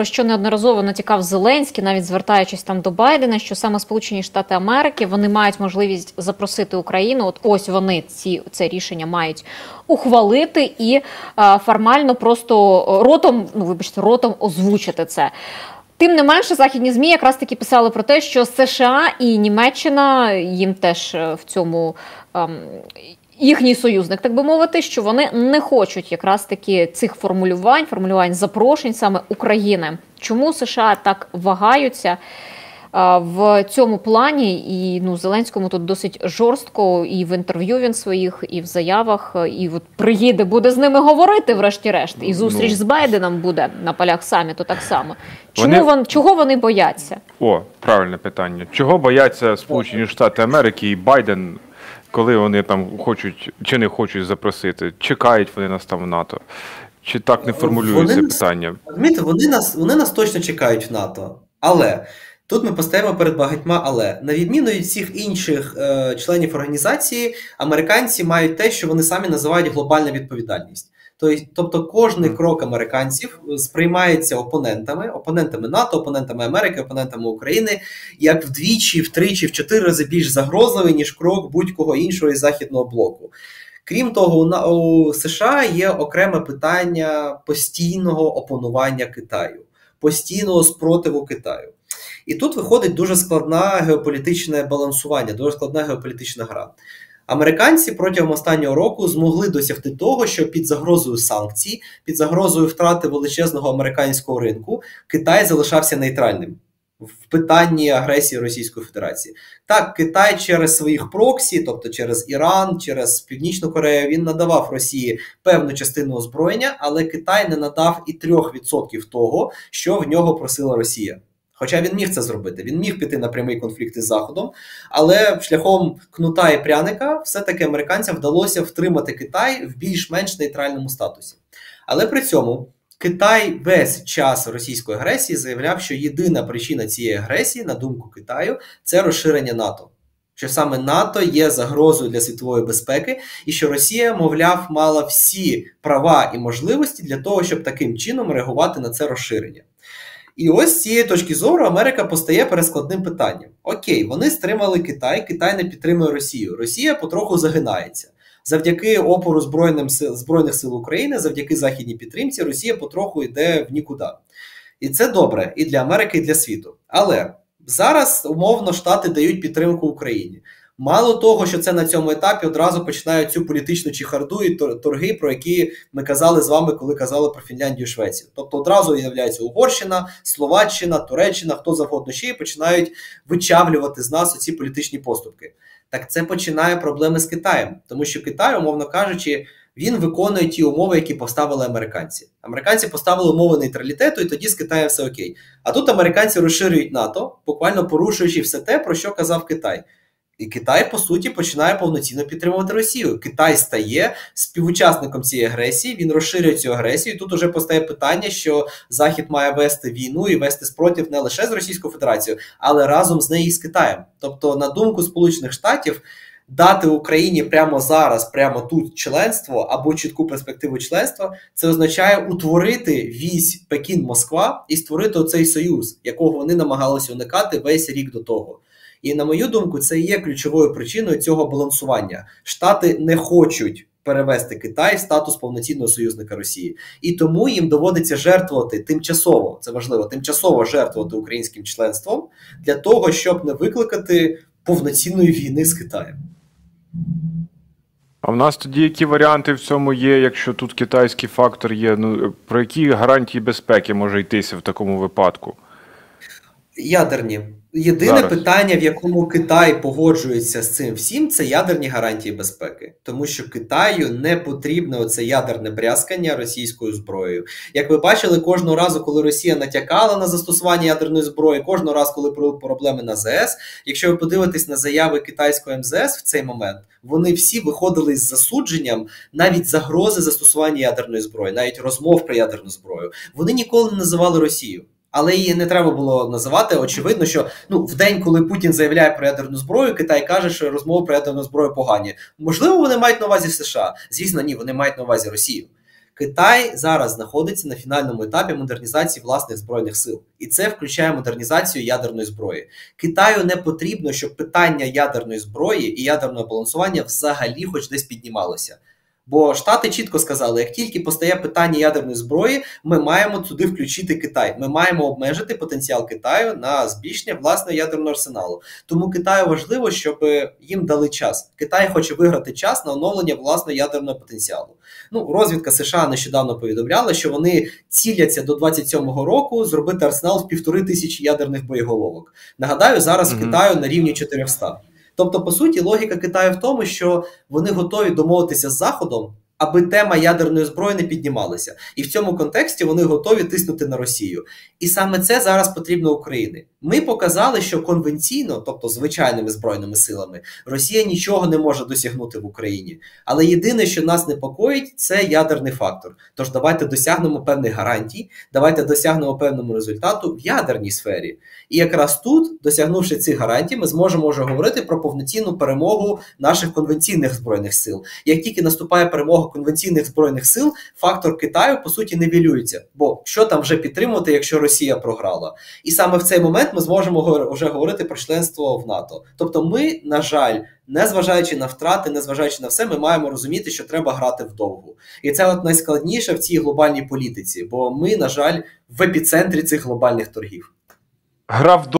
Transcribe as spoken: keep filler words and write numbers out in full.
про що неодноразово натякав Зеленський, навіть звертаючись там до Байдена, що саме Сполучені Штати Америки, вони мають можливість запросити Україну, от ось вони ці, це рішення мають ухвалити і а, формально просто ротом, ну вибачте, ротом озвучити це. Тим не менше, західні ЗМІ якраз таки писали про те, що США і Німеччина, їм теж в цьому ем, їхній союзник, так би мовити, що вони не хочуть якраз таки цих формулювань, формулювань запрошень саме України. Чому США так вагаються в цьому плані, і ну, Зеленському тут досить жорстко, і в інтерв'ю він своїх, і в заявах, і от приїде, буде з ними говорити врешті-решт, і зустріч ну, з Байденом буде на полях саміту так само. Чому вони... Вон, чого вони бояться? О, правильне питання. Чого бояться Сполучені Штати Америки і Байден, коли вони там хочуть, чи не хочуть запросити, чекають вони нас там в НАТО? Чи так не формулюється вони, питання? Розумієте, вони нас, вони нас точно чекають в НАТО, але... Тут ми постаємо перед багатьма але. На відміну від всіх інших е, членів організації, американці мають те, що вони самі називають глобальна відповідальність. Тобто кожний крок американців сприймається опонентами, опонентами НАТО, опонентами Америки, опонентами України, як вдвічі, втричі, в чотири рази більш загрозливий, ніж крок будь-кого іншого із Західного блоку. Крім того, у США є окреме питання постійного опонування Китаю, постійного спротиву Китаю. І тут виходить дуже складне геополітичне балансування, дуже складна геополітична гра. Американці протягом останнього року змогли досягти того, що під загрозою санкцій, під загрозою втрати величезного американського ринку Китай залишався нейтральним в питанні агресії Російської Федерації. Так, Китай через своїх проксі, тобто через Іран, через Північну Корею, він надавав Росії певну частину озброєння, але Китай не надав і трьох відсотків того, що в нього просила Росія. Хоча він міг це зробити, він міг піти на прямий конфлікт із Заходом, але шляхом кнута і пряника все-таки американцям вдалося втримати Китай в більш-менш нейтральному статусі. Але при цьому Китай весь час російської агресії заявляв, що єдина причина цієї агресії, на думку Китаю, це розширення НАТО. Що саме НАТО є загрозою для світової безпеки, і що Росія, мовляв, мала всі права і можливості для того, щоб таким чином реагувати на це розширення. І ось з цієї точки зору Америка постає перед складним питанням. Окей, вони стримали Китай, Китай не підтримує Росію. Росія потроху загинається. Завдяки опору Збройним сил, Збройних сил України, завдяки західній підтримці, Росія потроху йде в нікуди. І це добре і для Америки, і для світу. Але зараз, умовно, Штати дають підтримку Україні. Мало того, що це на цьому етапі одразу починають цю політичну чехарду і торги, про які ми казали з вами, коли казали про Фінляндію і Швецію. Тобто одразу з'являється Угорщина, Словаччина, Туреччина, хто завгодно ще, і починають вичавлювати з нас оці політичні поступки. Так це починає проблеми з Китаєм. Тому що Китай, умовно кажучи, він виконує ті умови, які поставили американці. Американці поставили умови нейтралітету, і тоді з Китаєм все окей. А тут американці розширюють НАТО, буквально порушуючи все те, про що казав Китай. І Китай, по суті, починає повноцінно підтримувати Росію. Китай стає співучасником цієї агресії, він розширює цю агресію. І тут уже постає питання, що Захід має вести війну і вести спротив не лише з Російською Федерацією, але разом з нею і з Китаєм. Тобто, на думку Сполучених Штатів, дати Україні прямо зараз, прямо тут членство або чітку перспективу членства, це означає утворити вісь Пекін-Москва і створити оцей союз, якого вони намагалися уникати весь рік до того. І, на мою думку, це і є ключовою причиною цього балансування. Штати не хочуть перевести Китай в статус повноцінного союзника Росії. І тому їм доводиться жертвувати тимчасово, це важливо, тимчасово жертвувати українським членством для того, щоб не викликати повноцінної війни з Китаєм. А в нас тоді які варіанти в цьому є, якщо тут китайський фактор є? Ну, про які гарантії безпеки може йтися в такому випадку? Ядерні. Єдине Зараз. питання, в якому Китай погоджується з цим всім, це ядерні гарантії безпеки. Тому що Китаю не потрібне оце ядерне брязкання російською зброєю. Як ви бачили, кожного разу, коли Росія натякала на застосування ядерної зброї, кожного разу, коли були проблеми на зе ес, якщо ви подивитесь на заяви китайського ем зе ес в цей момент, вони всі виходили з засудженням навіть загрози застосування ядерної зброї, навіть розмов про ядерну зброю. Вони ніколи не називали Росію. Але її не треба було називати. Очевидно, що ну, в день, коли Путін заявляє про ядерну зброю, Китай каже, що розмови про ядерну зброю погані. Можливо, вони мають на увазі США. Звісно, ні, вони мають на увазі Росію. Китай зараз знаходиться на фінальному етапі модернізації власних збройних сил. І це включає модернізацію ядерної зброї. Китаю не потрібно, щоб питання ядерної зброї і ядерного балансування взагалі хоч десь піднімалося. Бо Штати чітко сказали, як тільки постає питання ядерної зброї, ми маємо туди включити Китай. Ми маємо обмежити потенціал Китаю на збільшення власного ядерного арсеналу. Тому Китаю важливо, щоб їм дали час. Китай хоче виграти час на оновлення власного ядерного потенціалу. Ну, розвідка США нещодавно повідомляла, що вони ціляться до двадцять сьомого року зробити арсенал в півтори тисячі ядерних боєголовок. Нагадаю, зараз в Мгм. Китаю на рівні чотириста. Тобто, по суті, логіка Китаю в тому, що вони готові домовитися з Заходом, аби тема ядерної зброї не піднімалася. І в цьому контексті вони готові тиснути на Росію. І саме це зараз потрібно Україні. Ми показали, що конвенційно, тобто звичайними збройними силами, Росія нічого не може досягнути в Україні. Але єдине, що нас непокоїть, це ядерний фактор. Тож давайте досягнемо певних гарантій, давайте досягнемо певному результату в ядерній сфері. І якраз тут, досягнувши цих гарантій, ми зможемо вже говорити про повноцінну перемогу наших конвенційних збройних сил. Як тільки наступає перемога конвенційних збройних сил, фактор Китаю, по суті, нівелюється. Бо що там вже підтримувати, якщо Росія програла? І саме в цей момент ми зможемо вже говорити про членство в НАТО. Тобто ми, на жаль, незважаючи на втрати, незважаючи на все, ми маємо розуміти, що треба грати вдовгу. І це от найскладніше в цій глобальній політиці, бо ми, на жаль, в епіцентрі цих глобальних торгів. Гра в